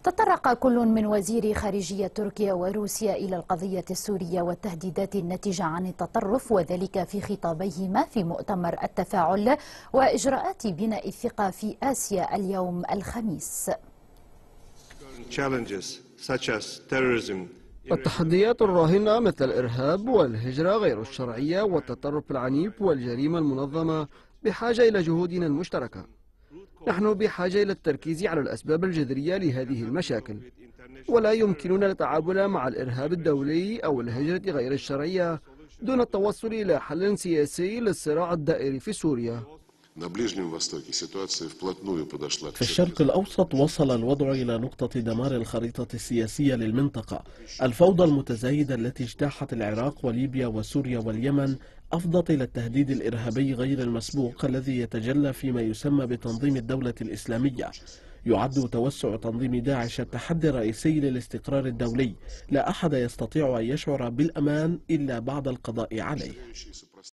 تطرق كل من وزير خارجية تركيا وروسيا إلى القضية السورية والتهديدات الناتجة عن التطرف، وذلك في خطابيهما في مؤتمر التفاعل وإجراءات بناء الثقة في آسيا اليوم الخميس. التحديات الراهنة مثل الإرهاب والهجرة غير الشرعية والتطرف العنيف والجريمة المنظمة بحاجة إلى جهودنا المشتركة. نحن بحاجة إلى التركيز على الأسباب الجذرية لهذه المشاكل، ولا يمكننا التعامل مع الإرهاب الدولي أو الهجرة غير الشرعية دون التوصل إلى حل سياسي للصراع الدائري في سوريا. في الشرق الأوسط وصل الوضع إلى نقطة دمار الخريطة السياسية للمنطقة. الفوضى المتزايدة التي اجتاحت العراق وليبيا وسوريا واليمن أفضت إلى التهديد الإرهابي غير المسبوق الذي يتجلى فيما يسمى بتنظيم الدولة الإسلامية. يعد توسع تنظيم داعش التحدي الرئيسي للاستقرار الدولي، لا أحد يستطيع أن يشعر بالأمان إلا بعد القضاء عليه.